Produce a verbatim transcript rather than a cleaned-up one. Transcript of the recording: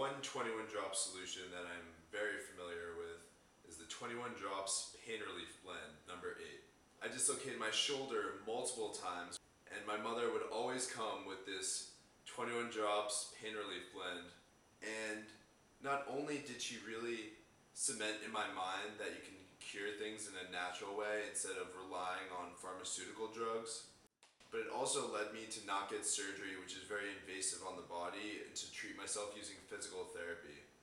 One twenty-one drop solution that I'm very familiar with is the twenty-one drops pain relief blend number eight. I dislocated my shoulder multiple times, and my mother would always come with this twenty-one drops pain relief blend, and not only did she really cement in my mind that you can cure things in a natural way instead of relying on pharmaceutical drugs, but it also led me to not get surgery, which is very invasive on the body, and to treat myself using physical therapy.